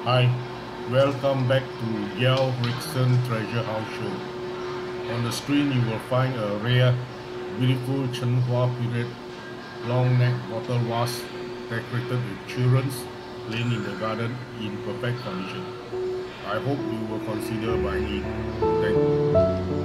Hi, welcome back to Yale Rickson Treasure House Show. On the screen, you will find a rare, beautiful Chenghua period long neck bottle vase decorated with children's playing in the garden in perfect condition. I hope you will consider buying it. Thank you.